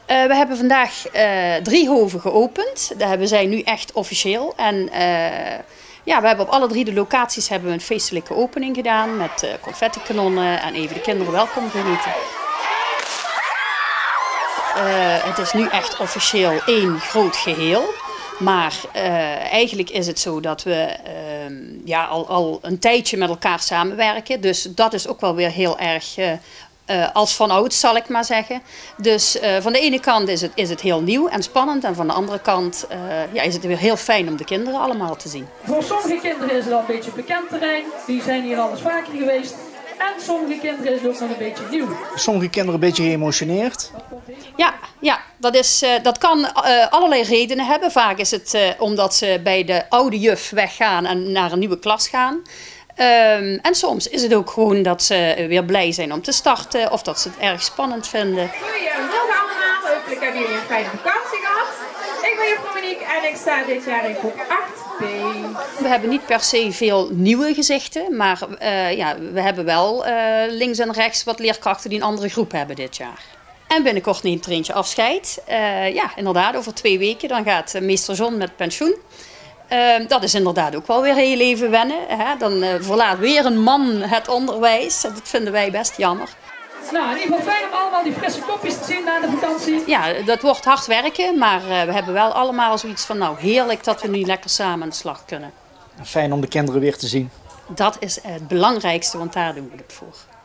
We hebben vandaag 3 hoven geopend. We zijn nu echt officieel. En ja, we hebben op alle 3 de locaties hebben we een feestelijke opening gedaan met confettikanonnen en even de kinderen welkom geheten. Het is nu echt officieel 1 groot geheel. Maar eigenlijk is het zo dat we ja, al een tijdje met elkaar samenwerken. Dus dat is ook wel weer heel erg als vanouds, zal ik maar zeggen. Dus van de ene kant is het heel nieuw en spannend. En van de andere kant ja, is het weer heel fijn om de kinderen allemaal te zien. Voor sommige kinderen is het al een beetje bekend terrein. Die zijn hier al eens vaker geweest. En sommige kinderen is het ook nog een beetje nieuw. Sommige kinderen een beetje geëmotioneerd. Ja, dat kan allerlei redenen hebben. Vaak is het omdat ze bij de oude juf weggaan en naar een nieuwe klas gaan. En soms is het ook gewoon dat ze weer blij zijn om te starten of dat ze het erg spannend vinden. Goedemorgen allemaal, hopelijk hebben jullie een fijne vakantie gehad. Ik ben juffrouw Monique en ik sta dit jaar in groep 8B. We hebben niet per se veel nieuwe gezichten, maar ja, we hebben wel links en rechts wat leerkrachten die een andere groep hebben dit jaar. En binnenkort neemt er eentje afscheid. Ja, inderdaad, over 2 weken dan gaat meester John met pensioen. Dat is inderdaad ook wel weer heel even wennen. Hè? Dan verlaat weer een man het onderwijs. Dat vinden wij best jammer. Nou, in ieder geval fijn om allemaal die frisse kopjes te zien na de vakantie. Ja, dat wordt hard werken, maar we hebben wel allemaal zoiets van, nou heerlijk dat we nu lekker samen aan de slag kunnen. Fijn om de kinderen weer te zien. Dat is het belangrijkste, want daar doen we het voor.